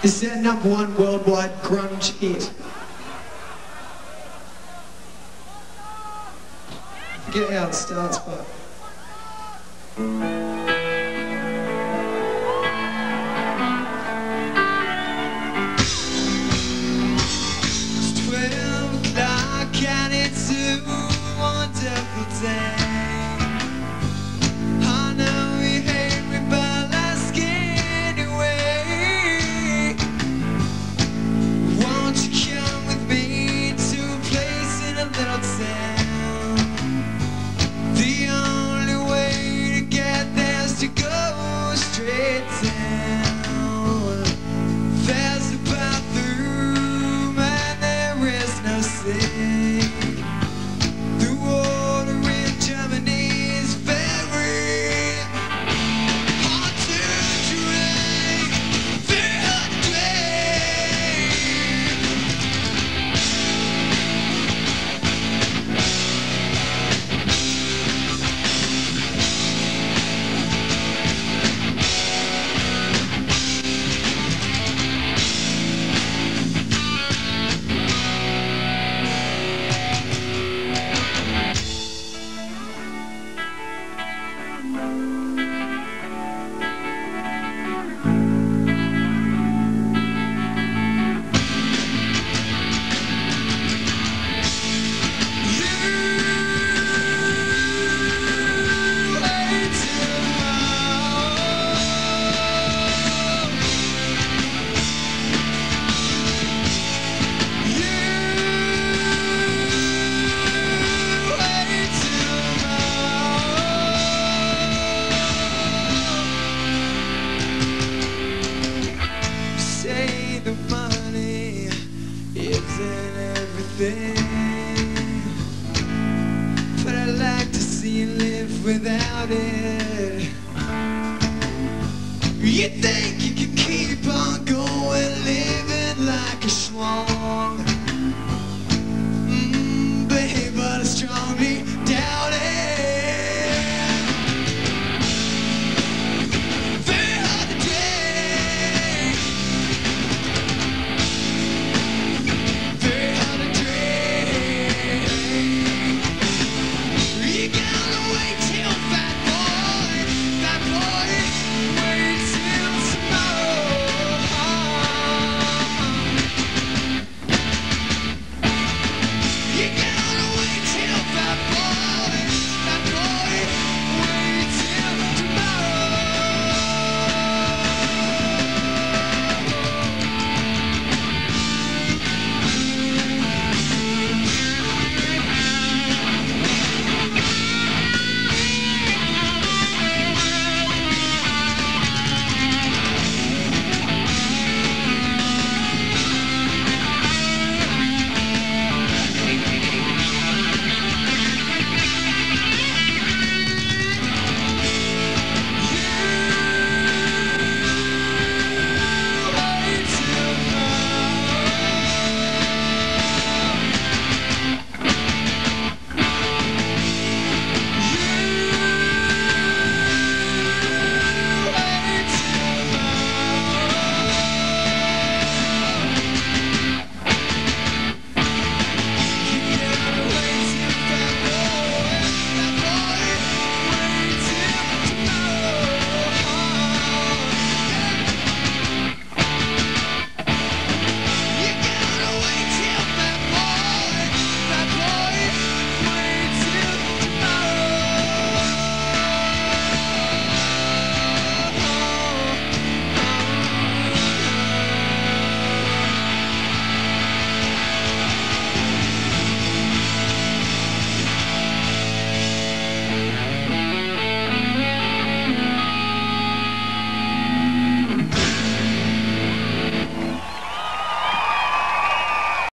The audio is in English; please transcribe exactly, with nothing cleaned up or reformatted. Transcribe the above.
is their number one worldwide grunge hit. I forget how it starts, but... It's twelve o'clock and it's a wonderful day. I know you hate me, but ask anyway. Won't you come with me to a place in a little town? The only way to get there is to go straight down. There's a bathroom and there is no sink. The water in Germany is very hard to drink. Very hard to the money isn't everything, but I'd like to see you live without it. You think you can